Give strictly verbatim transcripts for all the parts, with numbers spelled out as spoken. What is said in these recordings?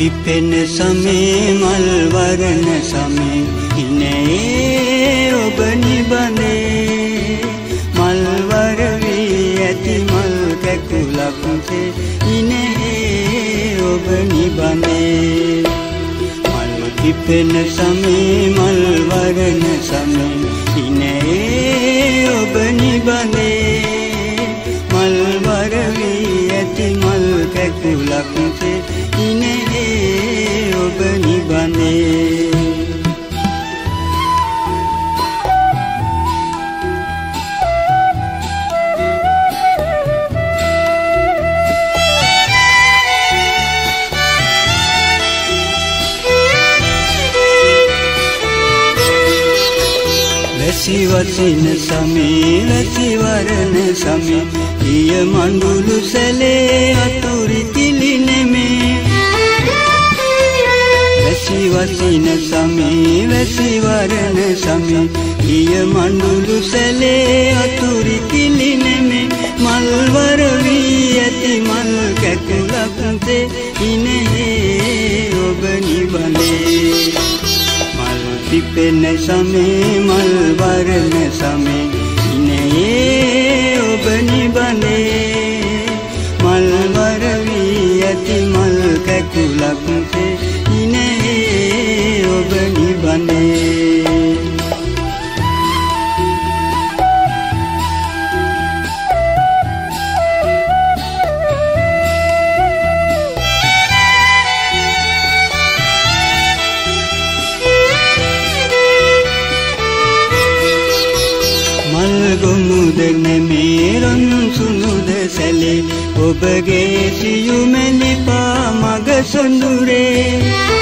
පිපෙන සමේ මල් වරණ සමේ ඉනේ ඔබ නිබඳේ මල් වර වී ඇති මල් කැකුලක් ඉනේ ඔබ නිබඳේ මල් පිපෙන සමේ මල් වරණ සමේ ඉනේ ඔබ නිබඳේ මල් වර වී ඇති මල් කැකුලක් ඉනේ ඔබ නිබඳේ වැසි වසින සමේ වැසි වරණ සමේ ඊය මඬුළු සැලේ අතුරි තිලිනෙමේ වැසි වසින සමේ වැසි වරණ සමේ ඊය මඬුළු සැලේ අතුරි තිලිනෙමේ මල් වර වී ඇති මල් කැකුලක් ඉනේ ඔබ නිබඳේ මල් පිපෙන සමේ මල් වරණ සමේ ඉනේ ඔබ නිබඳේ මල් වර වී ඇති මල් කැකුලක් ඉනේ ඔබ නිබඳේ ගොමුද නැමේරන් සුනුද සැලේ ඔබගේ සියුමැලි පා මග සොඳුරේ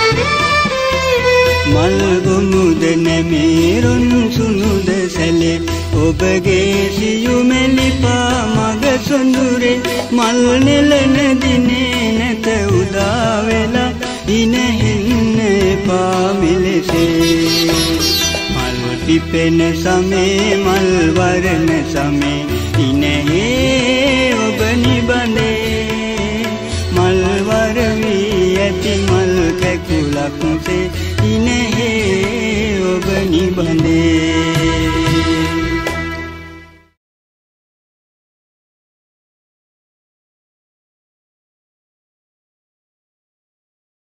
මල් ගොමුද නැමේරන් සුනුද සැලේ ඔබගේ සියුමැලි පා මග සොඳුරේ මල් නෙලන දිනේ නැත උදා වෙලා ඉනෙන්න පා මෙලෙසේ පිපෙන සමේ මල් වරණ සමේ ඉනේ ඔබ නිබඳේ මල් වර වී ඇති මල් කැකුලක් ඉනේ ඔබ නිබඳේ